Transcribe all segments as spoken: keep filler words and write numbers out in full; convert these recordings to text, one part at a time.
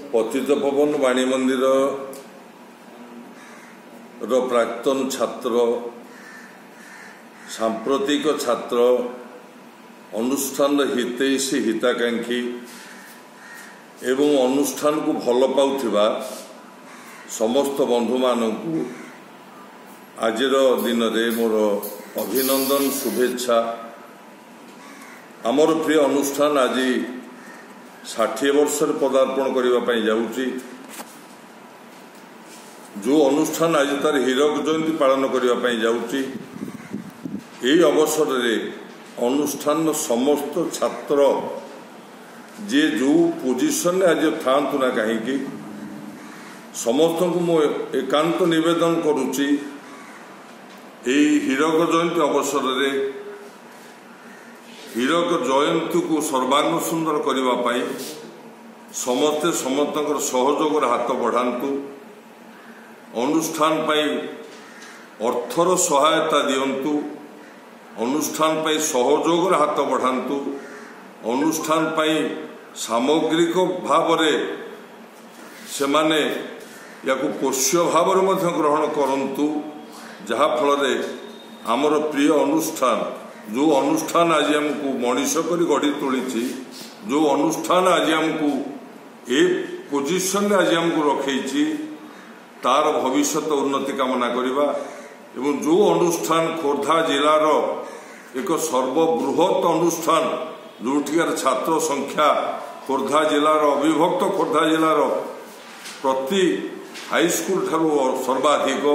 पतितपावन वाणी मंदिर रो प्राक्तन छात्र सांप्रतिक छात्र अनुष्ठान हितैषी हिताकांक्षी एवं अनुष्ठान को भल पाउथिबा समस्त बंधु मानकु आजिर दिन रे मोर अभिनंदन शुभेच्छा। आमर प्रिय अनुष्ठान आज षाठी वर्ष पदार्पण करने जाऊँगी। जो अनुष्ठान आज तार हीरक जयंती पालन करने जाऊँगी। यही अवसर रे अनुष्ठान समस्त छात्र जे जो पोजिशन आज था ना कहीं समस्त को मो एकांत निवेदन करुच्ची हीरक जयंती अवसर रे हीरक जयंती को सर्वांग सुंदर करने समस्ते समस्त सहयोग हाथ बढ़ातु। अनुष्ठान अर्थर सहायता दिंतु। अनुष्ठान सहयोग हाथ बढ़ातु। अनुष्ठान सामग्रिक भाव से माने या पोष्य भाव ग्रहण करंतु। जहा फल आमर प्रिय अनुष्ठान जो अनुष्ठान आज आमको मनीष कर गढ़ी तोली जो अनुष्ठान आज आमको ए पोजिशन आज आमको रखी तार भविष्य उन्नति कामना करवा। एवं जो अनुष्ठान खोर्धा जिलार एक सर्वबृहत अनुष्ठान जोठिकार छात्र संख्या खोर्धा जिलार अविभक्त खोर्धा जिलार प्रति हाईस्कूल ठारू सर्वाधिक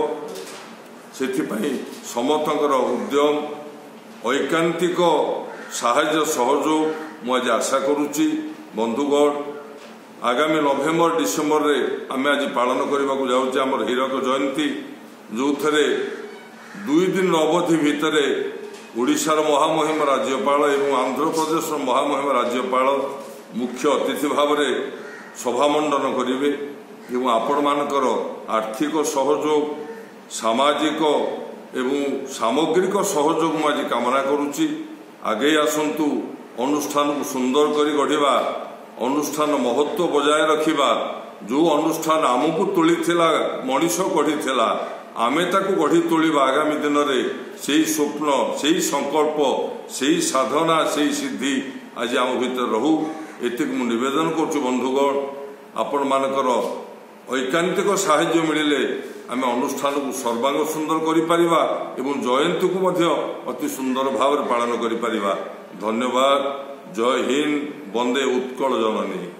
से समस्त उद्यम ऐकांतिक साहाय्य सहयोग मुझे आशा करुच्ची। बंधुगण आगामी नवेम्बर डिसेम्बर रे आम आज पालन करने को जाऊँ आम हीरक जयंती जो थे दुई दिन अवधि भितर ओडिशार महामहिम राज्यपाल एवं आंध्र प्रदेश महामहिम राज्यपाल मुख्य अतिथि भाव में सभामंडन करेंगे एवं आपण मानकर आर्थिक सहयोग सामाजिक एवं सामग्रिक सहयोग मुझे कामना करुच्ची। आगे आसतु अनुष्ठान को सुंदर कर गढ़ा अनुष्ठान महत्व बजाय रखा। जो अनुष्ठान आमको तोली मनीष गढ़ी आमे ताकू गढ़ी तोलिबा आगामी दिन में से स्वप्न से संकल्प से साधना से सिद्धि आज आम भीतर रहू एतिक मु निवेदन करुछु। बंधुगण आपण मानकर ऐकांतिक साहाय्य मिले आम अनुष्ठान को सर्वांग सुंदर करिपारिबा एवं जयंती को मध्य अति सुंदर भाव पालन करिपारिबा। धन्यवाद। जय हिंद। वंदे उत्कल जननी।